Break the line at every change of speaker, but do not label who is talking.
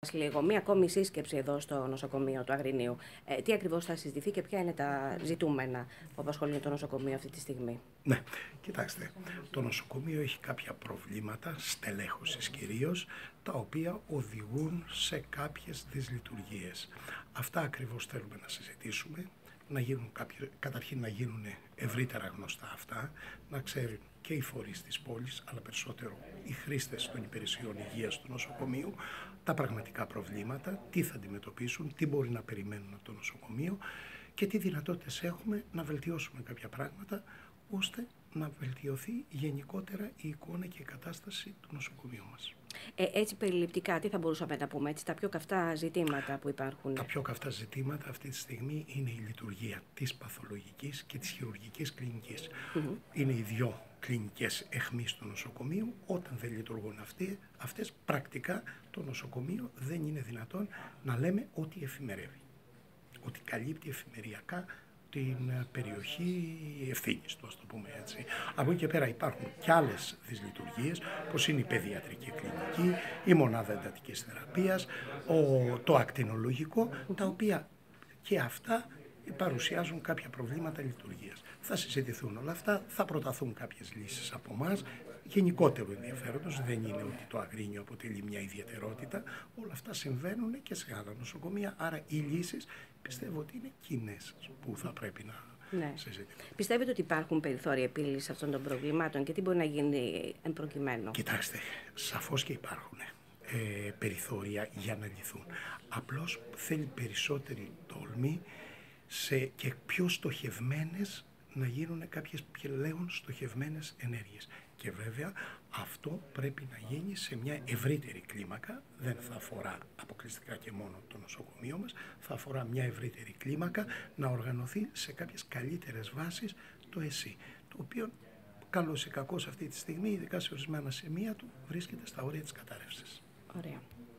Λίγο. Μία ακόμη σύσκεψη εδώ στο νοσοκομείο του Αγρινίου. Τι ακριβώς θα συζητηθεί και ποια είναι τα ζητούμενα που απασχολούν το νοσοκομείο αυτή τη στιγμή?
Ναι, κοιτάξτε, το νοσοκομείο έχει κάποια προβλήματα, στελέχωσης κυρίως, τα οποία οδηγούν σε κάποιες δυσλειτουργίες. Αυτά ακριβώς θέλουμε να συζητήσουμε, καταρχήν να γίνουν ευρύτερα γνωστά αυτά, να ξέρουν και οι φορείς της πόλης, αλλά περισσότερο οι χρήστες των υπηρεσιών υγείας του νοσοκομείου, τα πραγματικά προβλήματα, τι θα αντιμετωπίσουν, τι μπορεί να περιμένουν από το νοσοκομείο και τι δυνατότητες έχουμε να βελτιώσουμε κάποια πράγματα, ώστε να βελτιωθεί γενικότερα η εικόνα και η κατάσταση του νοσοκομείου μας.
Έτσι περιληπτικά, τι θα μπορούσαμε να πούμε, τα πιο καυτά ζητήματα που υπάρχουν?
Τα πιο καυτά ζητήματα αυτή τη στιγμή είναι η λειτουργία της παθολογικής και της χειρουργικής κλινικής. Είναι οι δύο κλινικές αιχμής του νοσοκομείου. Όταν δεν λειτουργούν αυτές, πρακτικά το νοσοκομείο δεν είναι δυνατόν να λέμε ότι εφημερεύει, ότι καλύπτει εφημεριακά την περιοχή ευθύνης του, ας το πούμε έτσι. Από εκεί και πέρα υπάρχουν και άλλες δυσλειτουργίες, όπως είναι η παιδιατρική κλινική, η μονάδα εντατικής θεραπείας, το ακτινολογικό, τα οποία και αυτά παρουσιάζουν κάποια προβλήματα λειτουργίας. Θα συζητηθούν όλα αυτά, θα προταθούν κάποιες λύσεις από εμάς, γενικότερου ενδιαφέροντος, δεν είναι ότι το Αγρίνιο αποτελεί μια ιδιαιτερότητα, όλα αυτά συμβαίνουν και σε άλλα νοσοκομεία, άρα οι λύσεις πιστεύω ότι είναι κοινές που θα πρέπει να συζητηθούν.
Πιστεύετε ότι υπάρχουν περιθώρια επίλυσης αυτών των προβλημάτων και τι μπορεί να γίνει εν προκειμένου?
Κοιτάξτε, σαφώς και υπάρχουν περιθώρια για να λυθούν. Απλώς θέλει περισσότερη τόλμη και πιο στοχευμένες να γίνουν κάποιες πλέον στοχευμένες ενέργειες. Και βέβαια αυτό πρέπει να γίνει σε μια ευρύτερη κλίμακα, δεν θα αφορά αποκλειστικά και μόνο το νοσοκομείο μας, θα αφορά μια ευρύτερη κλίμακα να οργανωθεί σε κάποιες καλύτερες βάσεις το ΕΣΥ, το οποίο καλώς ή κακώς αυτή τη στιγμή, ειδικά σε ορισμένα σημεία του, βρίσκεται στα όρια της κατάρρευσης.
Ωραία.